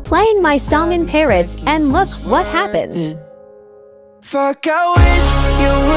playing my song in Paris, and look what happens. Fuck, I wish you